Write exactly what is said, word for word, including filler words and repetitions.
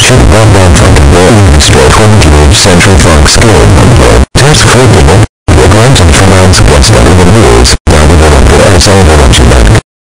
should run down from the boiling store twenty-eight Central Fox School. Test for people. We're going to pronounce against